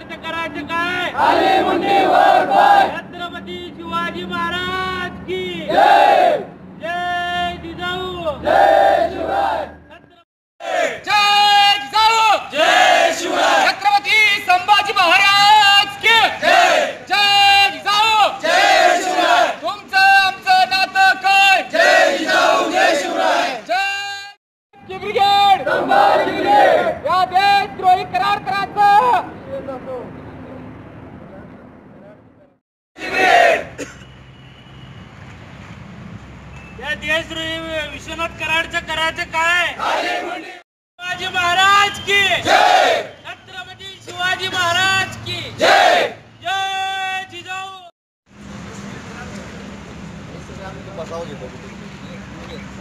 कराराचं करायचं काय? खाली मुंडी वर पाय. छत्रपती शिवाजी महाराज की जय. जय जिजाऊ. जय शिवराय. जय जिजाऊ. जय शिवराय. छत्रपती संभाजी महाराज की जय. जय जिजाऊ. जय शिवराय. तुमचं आमचं नातं काय? जय जिजाऊ. जय शिवराय. जय ब्रिगेड. संभाजी ब्रिगेड. या देशद्रोही करार करायचं. या देशद्रोही विश्वनाथ कराडचं करायचं काय? खाली मुंडी. शिवाजी महाराज की जय. छत्रपती शिवाजी महाराज की जय. जय जिजाऊ.